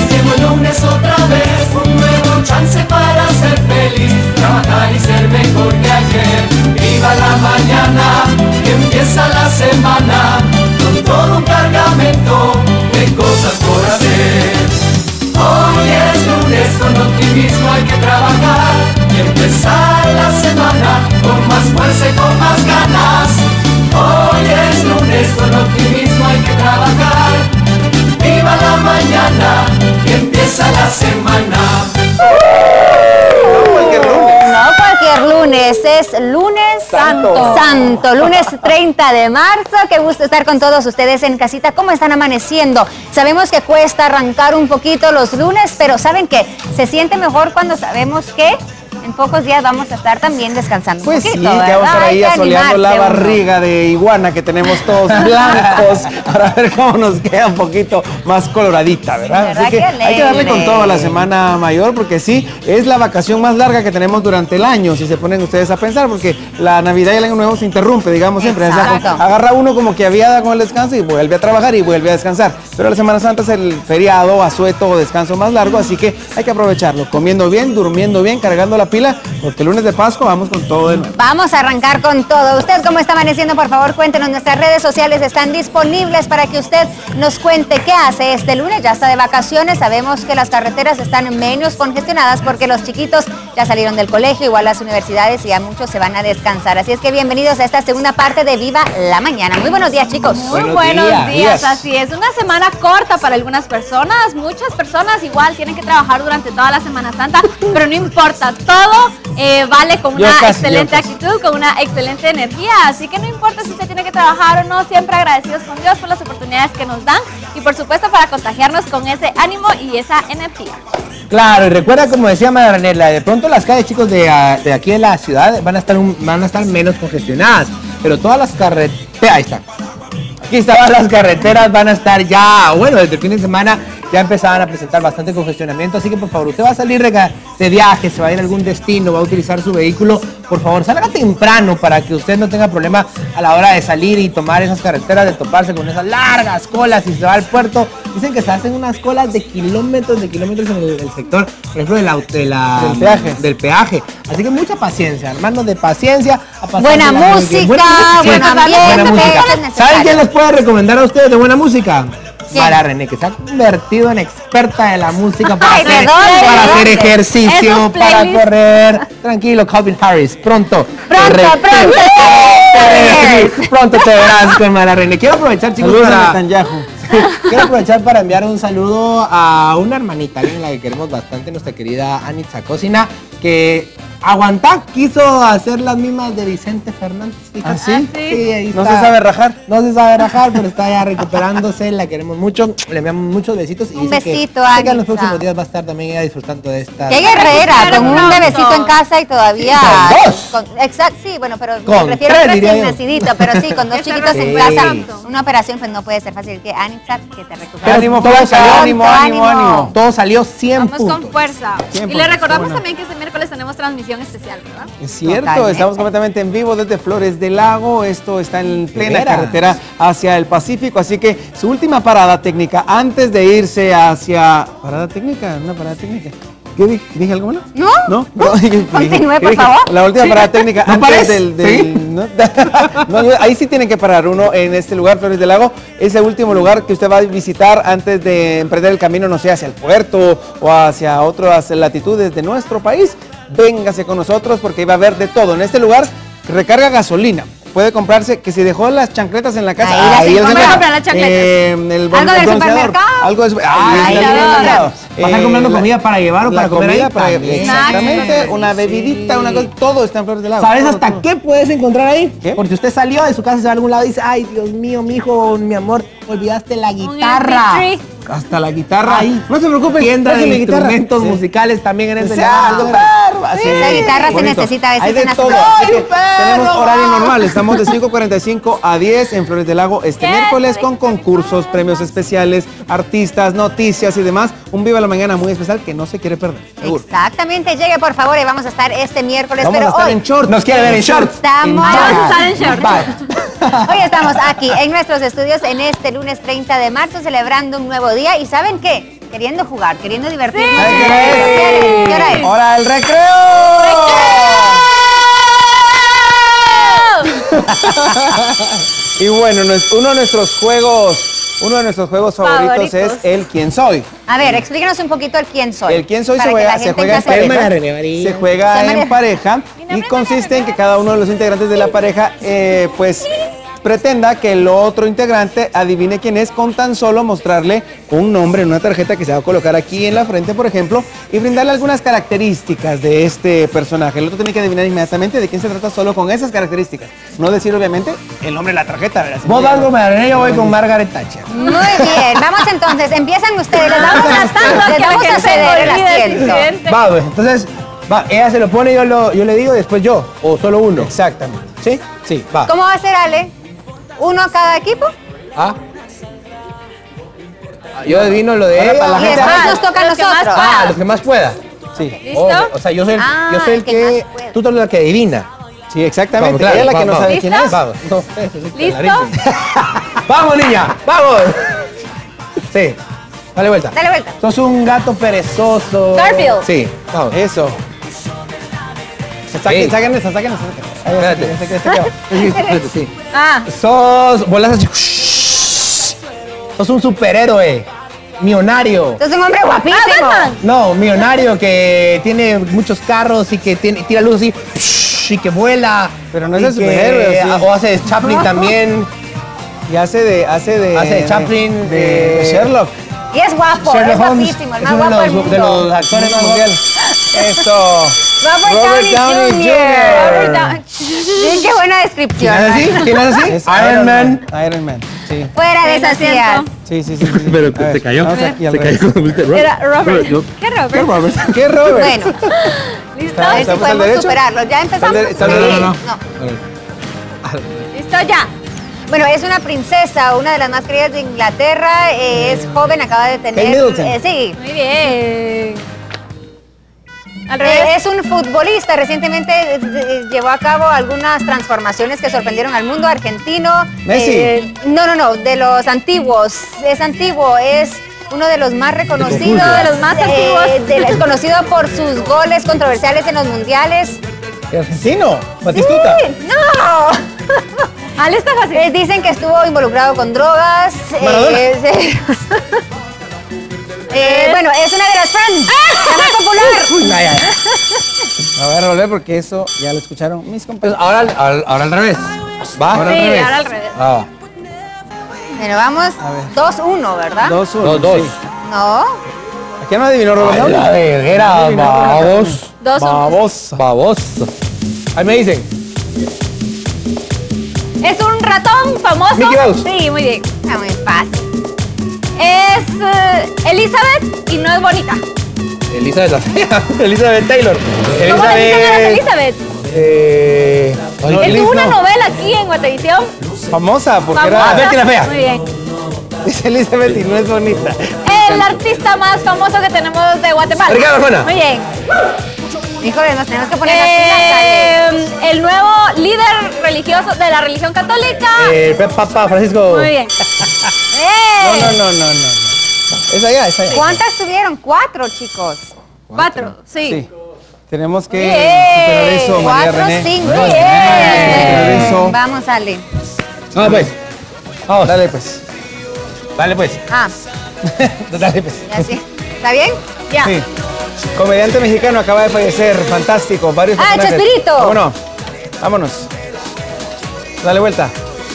llegó el lunes otra vez, un nuevo chance para ser feliz, trabajar y ser mejor que ayer. Viva la mañana, que empieza la semana, con todo un cargamento de cosas por hacer. Hoy es lunes, con optimismo hay que trabajar y empezar la semana con más fuerza y con más ganas. Hoy es lunes, con optimismo hay que trabajar. Viva la mañana, que empieza la semana. No cualquier lunes, es lunes santo, lunes 30 de marzo. Qué gusto estar con todos ustedes en casita. ¿Cómo están amaneciendo? Sabemos que cuesta arrancar un poquito los lunes, pero ¿saben qué? Se siente mejor cuando sabemos que en pocos días vamos a estar también descansando pues un poquito, sí, que vamos a estar ahí asoleando la barriga de iguana que tenemos todos blancos para ver cómo nos queda un poquito más coloradita, ¿verdad? ¿Verdad? Así que hay que darle con todo a la semana mayor porque sí, es la vacación más larga que tenemos durante el año, si se ponen ustedes a pensar, porque la Navidad y el Año Nuevo se interrumpe, digamos siempre. O sea, agarra uno como que había dado con el descanso y vuelve a trabajar y vuelve a descansar. Pero la Semana Santa es el feriado, asueto o descanso más largo, así que hay que aprovecharlo, comiendo bien, durmiendo bien, cargando la pila, porque el lunes de Pascua vamos con todo de nuevo. Vamos a arrancar con todo. ¿Usted cómo está amaneciendo? Por favor, cuéntenos. Nuestras redes sociales están disponibles para que usted nos cuente qué hace este lunes. Ya está de vacaciones. Sabemos que las carreteras están menos congestionadas porque los chiquitos ya salieron del colegio, igual las universidades, y ya muchos se van a descansar. Así es que bienvenidos a esta segunda parte de Viva la Mañana. Muy buenos días, chicos. Muy buenos días. Así es, una semana corta para algunas personas. Muchas personas igual tienen que trabajar durante toda la Semana Santa, pero no importa, todo vale con una excelente actitud, con una excelente energía. Así que no importa si usted tiene que trabajar o no, siempre agradecidos con Dios por las oportunidades que nos dan y por supuesto para contagiarnos con ese ánimo y esa energía. Claro, y recuerda, como decía Maranela, de pronto las calles, chicos, de aquí de la ciudad van a estar menos congestionadas, pero todas las carreteras, ahí está. Aquí estaban las carreteras, van a estar ya, bueno, desde el fin de semana ya empezaban a presentar bastante congestionamiento, así que por favor, usted va a salir de viaje, se va a ir a algún destino, va a utilizar su vehículo, por favor, salga temprano para que usted no tenga problema a la hora de salir y tomar esas carreteras, de toparse con esas largas colas y se va al puerto. Dicen que se hacen unas colas de kilómetros en el sector, por ejemplo, del peaje. Así que mucha paciencia, hermanos, de paciencia. Buena música, buen ambiente. ¿Saben quién les puede recomendar a ustedes de buena música? Mara René, que se ha convertido en experta de la música para hacer ejercicio, para correr. Tranquilo, Calvin Harris, pronto te verás con Mara René. Quiero aprovechar, chicos, quiero aprovechar para enviar un saludo a una hermanita, alguien a la que queremos bastante, nuestra querida Anitza Cocina, que quiso hacer las mismas de Vicente Fernández. ¿Ah, sí? Sí, ahí está. No se sabe rajar. No se sabe rajar, pero está ya recuperándose, la queremos mucho, le enviamos muchos besitos. Y un besito, que en los próximos días va a estar también ella disfrutando de esta. ¡Qué guerrera! Con un bebecito en casa y todavía... ¿Con 2? Exacto, sí, bueno, pero con prefiero un recién nacidito, pero sí, con 2 chiquitos en casa, una operación pues no puede ser fácil. Que Anitza, que te recuperes. Ánimo. Todo salió 100 puntos. Vamos con fuerza. Y le recordamos también que este miércoles tenemos transmisión especial, ¿verdad? Es cierto, estamos completamente en vivo desde Flores del Lago. Esto está en plena carretera hacia el Pacífico, así que su última parada técnica antes de irse hacia... ¿Parada técnica? ¿Una parada técnica? ¿Qué dije? ¿Dije algo malo? No. Continúe, por favor. La última parada técnica antes ahí sí tienen que parar uno en este lugar, Flores del Lago. Es el último lugar que usted va a visitar antes de emprender el camino, no sé, hacia el puerto o hacia otras latitudes de nuestro país. Véngase con nosotros porque va a haber de todo. En este lugar recarga gasolina. Puede comprarse, que si dejó las chancletas en la casa, ahí las comprar las chancletas. Algo del supermercado. Algo de ¿Vas a comprando comida para llevar o para comer ahí? Exactamente, una bebidita, una cosa, todo está en Flores del Lago. ¿Sabes hasta qué puedes encontrar ahí? ¿Qué? Porque usted salió de su casa, se va a algún lado y dice, ay, Dios mío, mi hijo, mi amor, olvidaste la guitarra. Hasta la guitarra ahí. No se preocupe, tienda de instrumentos musicales también en ese lugar. Esa guitarra se necesita a veces en las tenemos horario normal, estamos de 5:45 a 10 en Flores del Lago este miércoles con concursos, premios especiales, artistas, noticias y demás. Un Viva la Mañana muy especial que no se quiere perder. Seguro. Exactamente, llegue por favor y vamos a estar este miércoles. Vamos a estar en short. Nos quiere ver en shorts. Vamos a estar en short. Hoy estamos aquí en nuestros estudios en este lunes 30 de marzo celebrando un nuevo día y ¿saben qué? Queriendo jugar, queriendo divertirnos. Sí. ¿Qué hora es? ¡Hora del recreo! Y bueno, uno de nuestros juegos favoritos es el ¿Quién soy? A ver, explícanos un poquito el ¿Quién soy? El ¿Quién soy? Para se juega en pareja y consiste en que cada uno de los integrantes de la pareja pues pretenda que el otro integrante adivine quién es con tan solo mostrarle un nombre en una tarjeta que se va a colocar aquí en la frente, por ejemplo, y brindarle algunas características de este personaje. El otro tiene que adivinar inmediatamente de quién se trata solo con esas características. No decir, obviamente, el nombre de la tarjeta. ¿Verdad? Vos vas con María, yo voy con Margaret Thatcher. Muy bien, vamos entonces, empiezan ustedes, les vamos a ceder el asiento. Va, pues, entonces, ella se lo pone, yo le digo, después yo, o solo uno. Exactamente. ¿Sí? Sí, va. ¿Cómo va a ser, Ale? ¿Uno a cada equipo? Ah. Yo adivino lo de ella. Y después nos toca a nosotros. Ah, lo que más pueda. Sí. ¿Listo? O sea, yo soy el que tú eres la que adivina. Sí, exactamente. Vamos, claro, ella es la que no vamos. sabe quién es. Vamos. No, ¿Listo? ¡Vamos, niña! ¡Vamos! Sí. Dale vuelta. Dale vuelta. Sos un gato perezoso. Garfield. Sí, vamos. Eso. Sí. Saquen esa. Espérate. Espérate, sí. Volás así. Sos un superhéroe. Millonario. Sos un hombre guapísimo. No, millonario que tiene muchos carros y que tira luz así y que vuela. Pero no es y el superhéroe, que- sí. O hace de Chaplin también. Y hace de Chaplin, de Sherlock. Y es guapo, Sherlock es Holmes guapísimo, el es más uno guapo del de mundo. los actores más mundiales. Esto. Robert Downey Jr. Sí, qué buena descripción. ¿Quién es así? ¿Quién es así? Es Iron Man. Iron Man, sí. Fuera de esas Asiento. ideas. Sí. Pero A ver, se cayó. vamos aquí al Se revés. cayó. Era Robert. Yo- ¿Qué Robert? ¿Qué Robert? Bueno, ¿Listo? a ver si ¿Estamos al podemos derecho? superarlo. ¿Ya empezamos? Está al Sí. derecho. No. ¿Listo ya? Bueno, es una princesa, una de las más queridas de Inglaterra. Es joven, acaba de tener... Kate Middleton. Sí. Muy bien. Al revés. Es un futbolista, recientemente llevó a cabo algunas transformaciones que sorprendieron al mundo argentino. Messi. No, de los antiguos. Es antiguo, es uno de los más reconocidos. De los más antiguos. Es conocido por sus goles controversiales en los mundiales. ¿Es argentino? Batistuta. ¡Sí! ¡No! Ale está fácil. Dicen que estuvo involucrado con drogas. Maradona. Bueno, es una de las fans, la más popular. Ay, ay. A ver, volver porque eso ya lo escucharon mis compañeros. Pues ahora al revés. ¿Va? Ahora Sí, al revés. ahora al revés. Ah, Bueno, vamos A ver. 2-1, ¿verdad? 2-1. dos. sí. No. ¿A quién no adivinó Robert Ay, Downey? la verguera, babos. 2-1. Babosa. Baboso. Ahí me dicen. Es un ratón famoso. Mickey Mouse. Sí, muy bien. Está muy fácil. Es Elizabeth y no es bonita. Elizabeth la fea. Elizabeth Taylor. ¿Cómo le dicen a Elizabeth? Ay, Estuvo una no. novela aquí en Guatevisión. Famosa porque Famosa. Ah, Betty la fea. Muy bien. es Elizabeth y no es bonita. El artista más famoso que tenemos de Guatemala. Ricardo Arjona. Muy bien. Híjole, nos tenemos que poner las pilas, Ale. El nuevo líder religioso de la religión católica. Papa Francisco. Muy bien. No. Es allá. ¿Cuántas tuvieron? 4, chicos. 4, sí. Sí. Tenemos que Bien. superar eso, María 4, René. 5. Superar eso. Vamos, Ale. Ah, pues. Vamos. Dale pues. Dale, pues. Ah, Dale, pues. ya sí. ¿Está bien? Ya. Sí. Comediante mexicano acaba de fallecer. Fantástico. Varios Ah, personajes. Chespirito. Vámonos. Vámonos. Dale vuelta.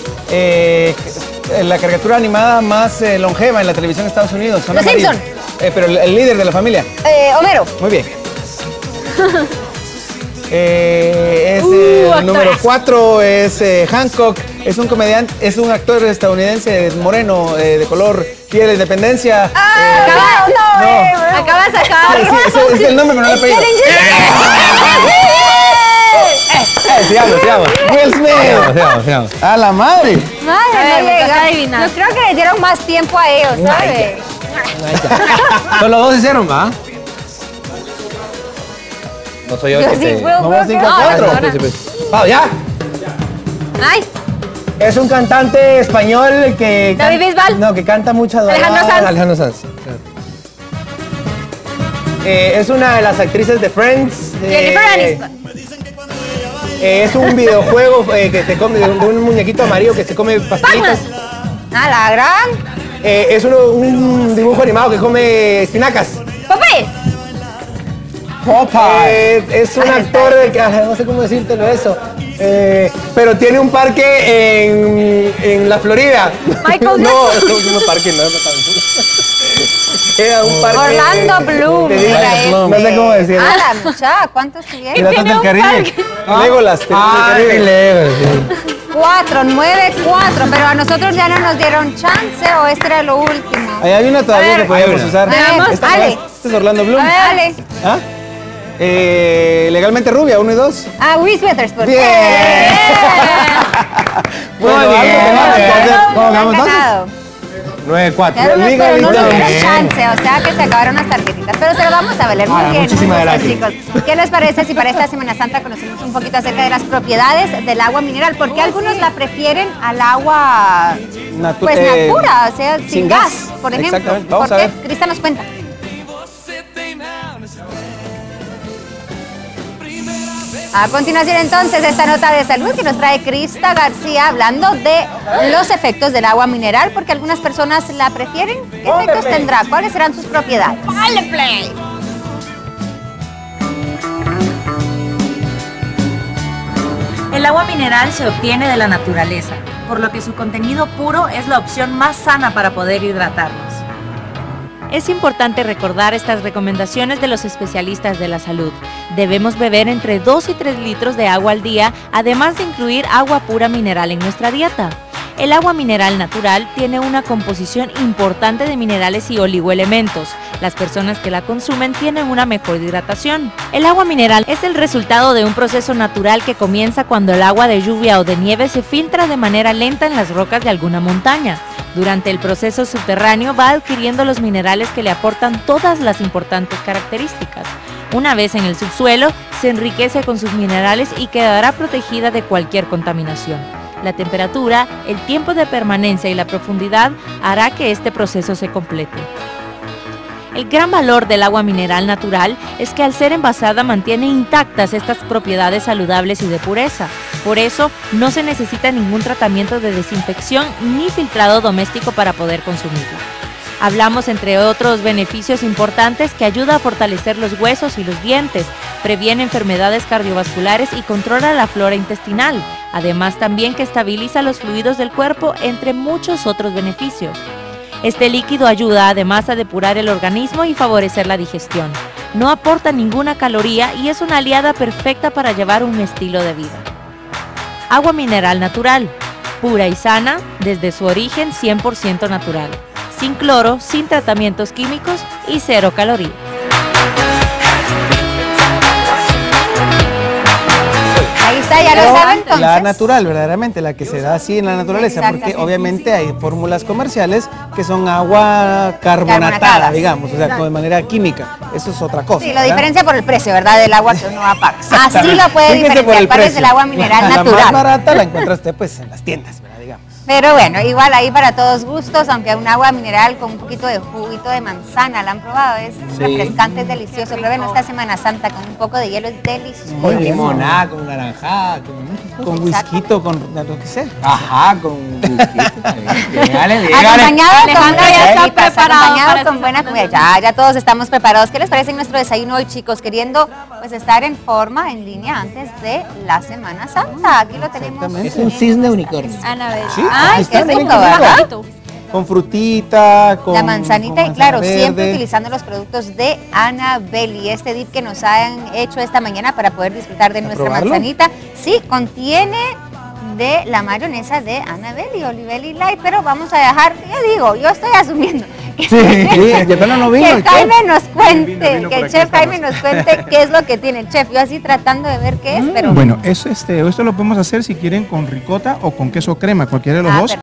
La caricatura animada más longeva en la televisión de Estados Unidos. Son Los amarillos. Simpson. Pero el líder de la familia. Homero. Muy bien. Es el actorazo. número 4, es Hancock, es un comediante, es un actor estadounidense moreno, de color, piel de independencia. Acaba de sacar. Sí, ese es el nombre, pero no el apellido. Sigamos. Will Smith. Sigamos. A la madre. Madre, A ver, no me llega. toca adivinar. Yo creo que le dieron más tiempo a ellos, ¿sabes? Solo dos hicieron, ¿va? No soy yo el Yo que sí, te... Vamos 5 No, a 4. ahora. Vamos, ya. Ay, Es un cantante español que... David Bisbal. No, que canta mucho. Alejandro Sanz. Alejandro Sanz. Es una de las actrices de Friends. Jennifer Aniston. Es un videojuego que se come, de un muñequito amarillo que se come pastelitos. Ah, la gran. Es un dibujo animado que come espinacas. Popeye. Es un actor de que, no sé cómo decírtelo eso. Pero tiene un parque en la Florida. Michael No, es el último parque, no. Era un parque. Orlando Bloom. No sé cómo decirlo. Ah, la muchacha, ¿cuántos tuvieron? Piratas del Caribe. Legolas. Legolas. 4, 9, 4, pero a nosotros ya no nos dieron chance o este era lo último. Ahí hay una todavía que podríamos usar. Veamos, Ale. Este es Orlando Bloom. Dale. ¿Ah? Legalmente Rubia, 1 y 2. Ah, Reese Witherspoon. Bien. Bueno, Muy bien. ¿cómo vamos entonces? 9-4. Pero no nos Legalmente dieron bien. chance, o sea que se acabaron las tarjetitas. Pero se lo vamos a valer muy bien. Muchísimas gracias. Chicos. ¿Qué les parece si para esta Semana Santa conocemos un poquito acerca de las propiedades del agua mineral? Porque algunos la prefieren al agua pues natura, o sea, sin gas, por ejemplo. Exactamente. Vamos ¿Por a qué? ver. Crista nos cuenta. A continuación entonces esta nota de salud que nos trae Crista García hablando de los efectos del agua mineral porque algunas personas la prefieren. ¿Qué efectos tendrá? ¿Cuáles serán sus propiedades? ¡Dale play! El agua mineral se obtiene de la naturaleza, por lo que su contenido puro es la opción más sana para poder hidratarnos. Es importante recordar estas recomendaciones de los especialistas de la salud. Debemos beber entre 2 y 3 litros de agua al día, además de incluir agua pura mineral en nuestra dieta. El agua mineral natural tiene una composición importante de minerales y oligoelementos. Las personas que la consumen tienen una mejor hidratación. El agua mineral es el resultado de un proceso natural que comienza cuando el agua de lluvia o de nieve se filtra de manera lenta en las rocas de alguna montaña. Durante el proceso subterráneo va adquiriendo los minerales que le aportan todas las importantes características. Una vez en el subsuelo, se enriquece con sus minerales y quedará protegida de cualquier contaminación. La temperatura, el tiempo de permanencia y la profundidad hará que este proceso se complete. El gran valor del agua mineral natural es que al ser envasada mantiene intactas estas propiedades saludables y de pureza. Por eso no se necesita ningún tratamiento de desinfección ni filtrado doméstico para poder consumirla. Hablamos entre otros beneficios importantes que ayuda a fortalecer los huesos y los dientes, previene enfermedades cardiovasculares y controla la flora intestinal. Además también que estabiliza los fluidos del cuerpo, entre muchos otros beneficios. Este líquido ayuda además a depurar el organismo y favorecer la digestión. No aporta ninguna caloría y es una aliada perfecta para llevar un estilo de vida. Agua mineral natural, pura y sana, desde su origen 100% natural. Sin cloro, sin tratamientos químicos y 0 calorías. Ahí está, ya lo saben entonces. La natural, verdaderamente, la que se da así en la naturaleza, porque obviamente hay fórmulas comerciales que son agua carbonatada, digamos, o sea, de manera química. Eso es otra cosa. Sí, lo diferencia por el precio, ¿verdad? Del agua que uno va a pagar. Así lo puede diferenciar. ¿Cuál es el agua mineral natural? La más barata la encuentra usted pues en las tiendas, ¿verdad? Digamos. Pero bueno, igual ahí para todos gustos, aunque un agua mineral con un poquito de juguito de manzana, ¿la han probado? Es refrescante, es delicioso. Prueben esta Semana Santa con un poco de hielo, es delicioso. Con limonada, con naranjada, con whisky, con lo que sea. Ajá, con whisky. Acompañado con buena comida. Ya todos estamos preparados. ¿Qué les parece en nuestro desayuno hoy, chicos? Queriendo pues estar en forma, en línea antes de la Semana Santa. Aquí lo tenemos. Es un cisne unicornio. Anabel. Sí, ay, qué rico, ¿verdad? ¿verdad? Con frutita, con la manzanita con y claro, verde. siempre utilizando los productos de Anabel y este dip que nos han hecho esta mañana para poder disfrutar de nuestra manzanita. Sí, contiene de la mayonesa de Anabel y Olivelli Light, pero vamos a dejar, ya digo, yo estoy asumiendo. Sí, no vino. Que Jaime nos cuente, que el chef Jaime nos cuente qué es lo que tiene el chef. Yo así tratando de ver qué es, pero... Bueno, esto lo podemos hacer si quieren con ricota o con queso crema, cualquiera de los dos.